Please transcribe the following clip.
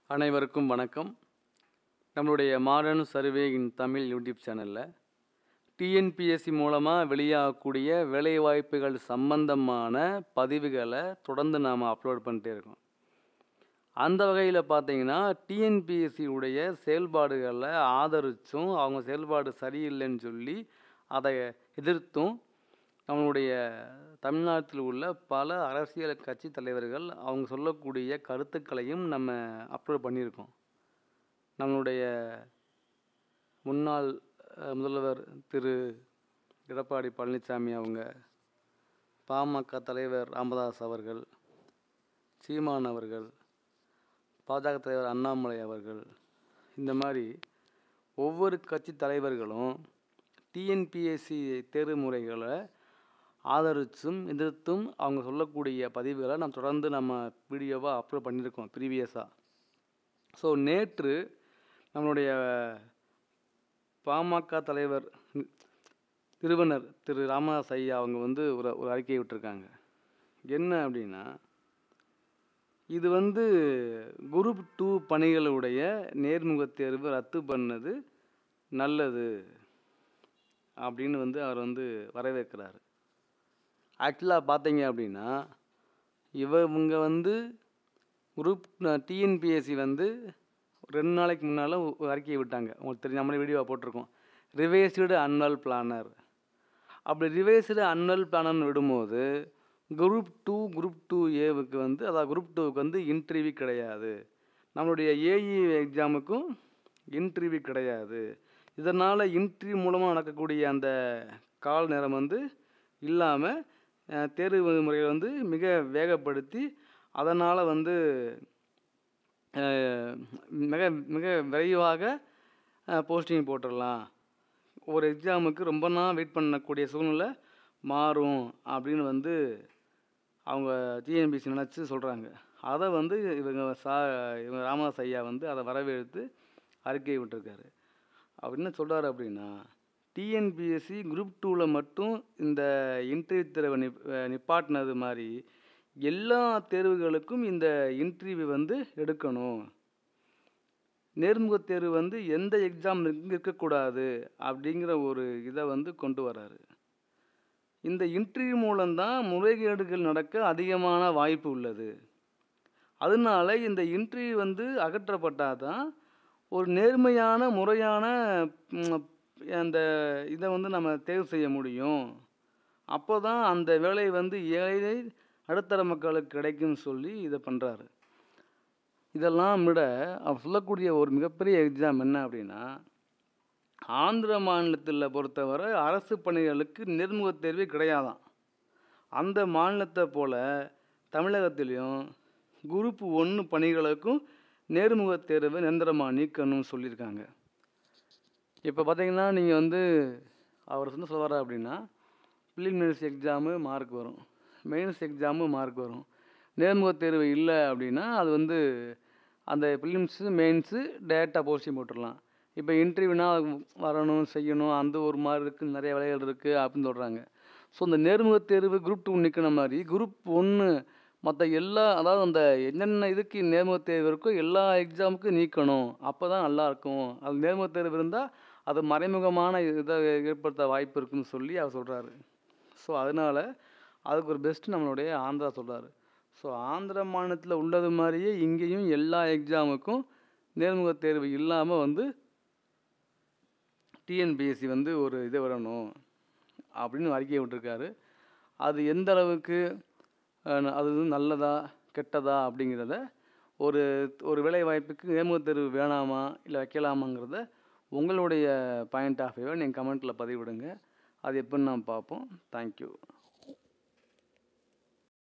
அனைவருக்கும் வணக்கம். நம்மளுடைய modern survey in Tamil YouTube சேனலில் டிஎன்பிஎஸ்சி மூலமாக வெளியாகக்கூடிய வேலைவாய்ப்புகள் சம்பந்தமான பதிவுகளை தொடர்ந்து நாம் அப்லோட் பண்ணிட்டே இருக்கோம். அந்த வகையில் பார்த்தீங்கன்னா டிஎன்பிஎஸ்சியுடைய செயல்பாடுகளை ஆதரித்தும் அவங்க செயல்பாடு சரியில்லைன்னு சொல்லி அதை எதிர்த்தும் நம்மளுடைய தமிழ்நாட்டில் உள்ள பல அரசியல் கட்சி தலைவர்கள் அவங்க சொல்லக்கூடிய கருத்துக்களையும் நம்ம அப்லோட் பண்ணியிருக்கோம். நம்மளுடைய முன்னாள் முதல்வர் திரு எடப்பாடி பழனிசாமி அவங்க, பாமக தலைவர் ராமதாஸ் அவர்கள், சீமான் அவர்கள், பாஜக தலைவர் அண்ணாமலை அவர்கள், இந்த மாதிரி ஒவ்வொரு கட்சி தலைவர்களும் டிஎன்பிஎஸ்சி தேர்வு முறைகளை ஆதரித்தும் எதிர்த்தும் அவங்க சொல்லக்கூடிய பதிவுகளை நம்ம தொடர்ந்து நம்ம வீடியோவாக அப்லோட் பண்ணியிருக்கோம் ப்ரீவியஸாக. ஸோ நேற்று நம்மளுடைய பாமக தலைவர் நிறுவனர் திரு ராமதாஸ் ஐயா அவங்க ஒரு அறிக்கையை விட்டுருக்காங்க. என்ன அப்படின்னா, இது குரூப் 2 பணிகளுடைய நேர்முக தேர்வு ரத்து பண்ணது நல்லது அப்படின்னு அவர் வரவேற்கிறாரு. ஆக்சுவலாக பார்த்தீங்க அப்படின்னா, இவங்க குரூப் டிஎன்பிஎஸ்சி 2 நாளைக்கு முன்னால் ஒரு அறிக்கையை விட்டாங்க. உங்களுக்கு தெரியும், நம்மளே வீடியோவை போட்டிருக்கோம். Revised annual planner. அப்படி ரிவைஸ்டு அன்னுவல் பிளானர்னு விடும்போது குரூப் 2ஏவுக்கு அதாவது குரூப் 2க்கு இன்டர்வியூ கிடையாது. நம்மளுடைய ஏஇ எக்ஸாமுக்கும் இன்டர்வியூ கிடையாது. இதனால் இன்டர்வியூ மூலமாக நடக்கக்கூடிய அந்த கால நேரம் இல்லாமல் தேர்வு முறைகளை மிக வேகப்படுத்தி அதனால் மிக மிக விரைவாக போஸ்டிங் போட்டுடலாம். ஒரு எக்ஸாமுக்கு ரொம்ப நாள் வெயிட் பண்ணக்கூடிய சூழ்நிலை மாறும் அப்படின்னு அவங்க டிஎன்பிஎஸ்சி நினச்சி சொல்கிறாங்க. அதை இவங்க ராமதாஸ் ஐயா அதை வரவேற்று அறிக்கை விட்டுருக்காரு. அவர் என்ன சொல்கிறாரு அப்படின்னா, டிஎன்பிஎஸ்சி குரூப் 2ல் மட்டும் இந்த இன்டர்வியூ தேர்வை நிப்பாட்டினது மாதிரி எல்லா தேர்வுகளுக்கும் இந்த இன்டர்வியூ எடுக்கணும். நேர்முக தேர்வு எந்த எக்ஸாம் இருக்கக்கூடாது அப்படிங்கிற ஒரு இதை கொண்டு வராரு. இந்த இன்டர்வியூ மூலம்தான் முறைகேடுகள் நடக்க அதிகமான வாய்ப்பு உள்ளது. அதனால இந்த இன்டர்வியூ அகற்றப்பட்டால் தான் ஒரு நேர்மையான முறையான அந்த இதை நம்ம தேர்வு செய்ய முடியும். அப்போ தான் அந்த வேலை ஏழை நடுத்தர மக்களுக்கு கிடைக்கும்னு சொல்லி இதை பண்ணுறாரு. இதெல்லாம் விட அவர் சொல்லக்கூடிய ஒரு மிகப்பெரிய எக்ஸாம் என்ன அப்படின்னா, ஆந்திர மாநிலத்தில் பொறுத்தவரை அரசு பணிகளுக்கு நேர்முக தேர்வே கிடையாதான். அந்த மாநிலத்தை போல் தமிழகத்திலையும் குரூப் 1 பணிகளுக்கும் நேர்முக தேர்வை நிரந்தரமாக நீக்கணும்னு சொல்லியிருக்காங்க. இப்போ பார்த்தீங்கன்னா, நீங்கள் அவர் சொல்லுவார் அப்படின்னா, ப்ரிலிமினரி எக்ஸாமு மார்க் வரும், மெயின்ஸ் எக்ஸாமு மார்க் வரும். நேர்முக தேர்வு இல்லை அப்படின்னா அது அந்த ப்ரிலிம்ஸு மெயின்ஸு டேரெக்டாக போஸ்டிங் போட்டுடலாம். இப்போ இன்டர்வியூனா வரணும், செய்யணும், அந்த ஒரு மாதிரி இருக்குது, நிறைய வேலைகள் இருக்குது அப்படின்னு சொல்கிறாங்க. ஸோ இந்த நேர்முக தேர்வு குரூப் 2 நிற்கிற மாதிரி குரூப் 1 மற்ற எல்லா, அதாவது அந்த என்னென்ன இதுக்கு நேர்முக தேர்வு இருக்கோ எல்லா எக்ஸாமுக்கும் நீக்கணும். அப்போ தான் நல்லாயிருக்கும். அது நேர்முக தேர்வு இருந்தால் அது மறைமுகமான இதை ஏற்படுத்த வாய்ப்பு இருக்குதுன்னு சொல்லி அவர் சொல்கிறாரு. ஸோ அதனால் அதுக்கு ஒரு பெஸ்ட்டு நம்மளுடைய ஆந்திரா சொல்கிறாரு. ஸோ ஆந்திர மாநிலத்தில் உள்ளது மாதிரியே இங்கேயும் எல்லா எக்ஸாமுக்கும் நேர்முக தேர்வு இல்லாமல் டிஎன்பிஎஸ்சி ஒரு இது வரணும் அப்படின்னு அறிக்கையை விட்டுருக்காரு. அது எந்த அளவுக்கு அது நல்லதா கெட்டதா அப்படிங்கிறத ஒரு வேலை வாய்ப்புக்கு நேர்முக தேர்வு வேணாமா இல்லை வைக்கலாமாங்கிறத உங்களுடைய பாயிண்ட் ஆஃப் வியூவை நீங்கள் கமெண்ட்டில் பதிவிடுங்க. அது எப்படின்னு நாம் பார்ப்போம். தேங்க்யூ.